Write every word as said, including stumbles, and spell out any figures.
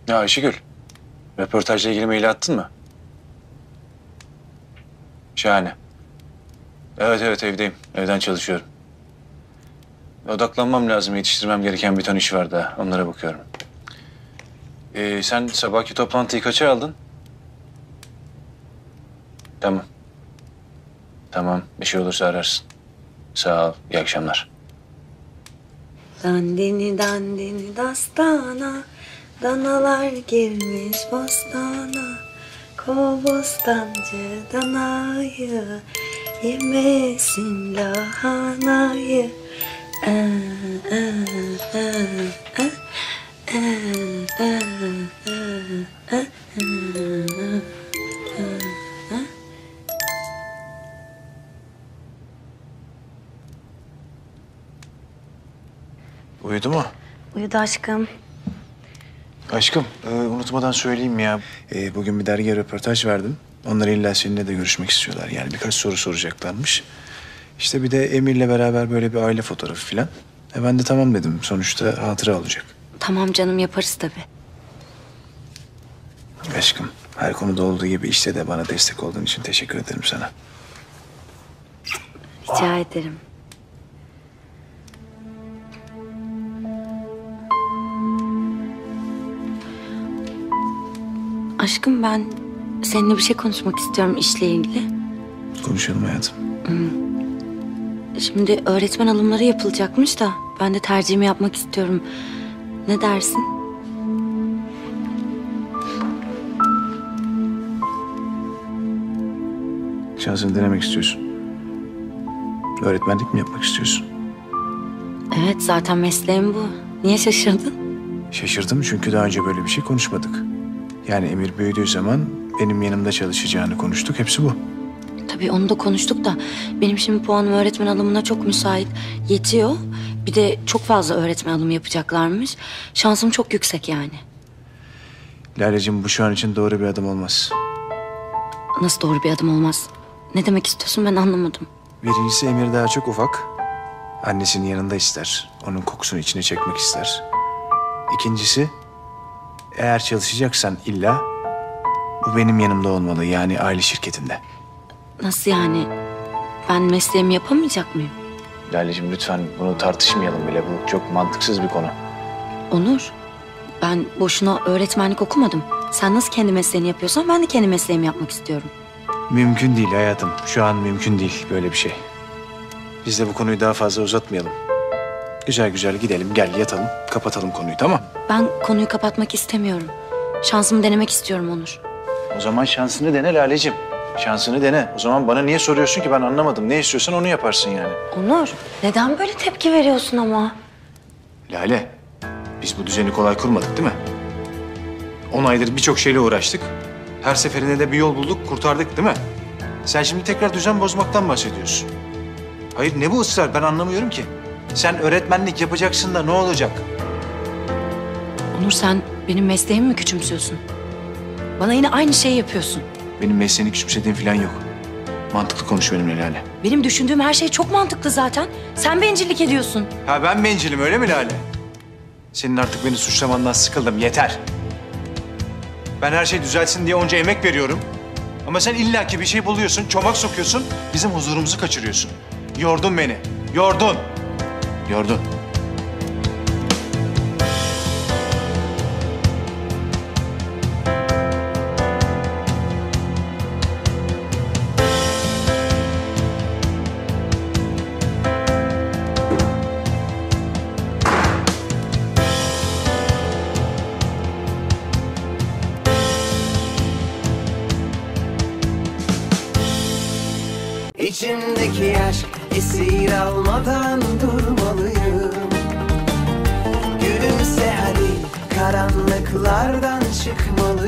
Ya Ayşegül, röportajla ilgili maili attın mı? Şahane. Evet evet evdeyim. Evden çalışıyorum. Odaklanmam lazım. Yetiştirmem gereken bir ton iş var daha. Onlara bakıyorum. Ee, sen sabahki toplantıyı kaça aldın? Tamam. Tamam. Bir şey olursa ararsın. Sağ ol. İyi akşamlar. Dandini dandini dastana, danalar girmiş bostana. Kov bostancı danayı, yemesin lahanayı. Aa, aa, aa, aa, aa, aa, aa, aa. Uyudu mu? Uyudu aşkım. Aşkım, e, unutmadan söyleyeyim ya. E, bugün bir dergiye röportaj verdim. Onlar illa seninle de görüşmek istiyorlar. Yani birkaç soru soracaklarmış. İşte bir de Emir'le beraber böyle bir aile fotoğrafı falan. E ben de tamam dedim. Sonuçta hatıra olacak. Tamam canım, yaparız tabii. Aşkım, her konuda olduğu gibi işte de bana destek olduğun için teşekkür ederim sana. Rica ederim. Aşkım, ben seninle bir şey konuşmak istiyorum işle ilgili. Konuşalım hayatım. Şimdi öğretmen alımları yapılacakmış da ben de tercihimi yapmak istiyorum. Ne dersin? Şansını denemek istiyorsun. Öğretmenlik mi yapmak istiyorsun? Evet, zaten mesleğim bu. Niye şaşırdın? Şaşırdım çünkü daha önce böyle bir şey konuşmadık. Yani Emir büyüdüğü zaman benim yanımda çalışacağını konuştuk. Hepsi bu. Tabii onu da konuştuk da benim şimdi puanım öğretmen alımına çok müsait. Yetiyor. Bir de çok fazla öğretmen alımı yapacaklarmış. Şansım çok yüksek yani. Lale'cim bu şu an için doğru bir adım olmaz. Nasıl doğru bir adım olmaz? Ne demek istiyorsun, ben anlamadım. Birincisi Emir daha çok ufak. Annesinin yanında ister. Onun kokusunu içine çekmek ister. İkincisi, eğer çalışacaksan illa bu benim yanımda olmalı. Yani aile şirketinde. Nasıl yani? Ben mesleğimi yapamayacak mıyım? Lale'cim lütfen bunu tartışmayalım bile. Bu çok mantıksız bir konu. Onur, ben boşuna öğretmenlik okumadım. Sen nasıl kendi mesleğini yapıyorsan ben de kendi mesleğimi yapmak istiyorum. Mümkün değil hayatım. Şu an mümkün değil böyle bir şey. Biz de bu konuyu daha fazla uzatmayalım. Güzel güzel gidelim, gel yatalım, kapatalım konuyu, tamam? Ben konuyu kapatmak istemiyorum. Şansımı denemek istiyorum Onur. O zaman şansını dene Lale'cim. Şansını dene. O zaman bana niye soruyorsun ki? Ben anlamadım. Ne istiyorsan onu yaparsın yani. Onur, neden böyle tepki veriyorsun ama? Lale, biz bu düzeni kolay kurmadık değil mi? On aydır birçok şeyle uğraştık. Her seferinde de bir yol bulduk, kurtardık değil mi? Sen şimdi tekrar düzen bozmaktan bahsediyorsun. Hayır, ne bu ısrar? Ben anlamıyorum ki. Sen öğretmenlik yapacaksın da ne olacak? Onur, sen benim mesleğimi mi küçümsüyorsun? Bana yine aynı şeyi yapıyorsun. Benim mesleğini küçümsediğim falan yok. Mantıklı konuş benimle Lale. Benim düşündüğüm her şey çok mantıklı zaten. Sen bencillik ediyorsun. Ha ben bencilim öyle mi Lale? Senin artık beni suçlamandan sıkıldım, yeter. Ben her şey düzelsin diye onca emek veriyorum. Ama sen illaki bir şey buluyorsun, çomak sokuyorsun, bizim huzurumuzu kaçırıyorsun. Yordun beni, yordun. Yordun. İçimdeki aşk esir almadan durmalıyım. Gülümse hadi, karanlıklardan çıkmalıyım.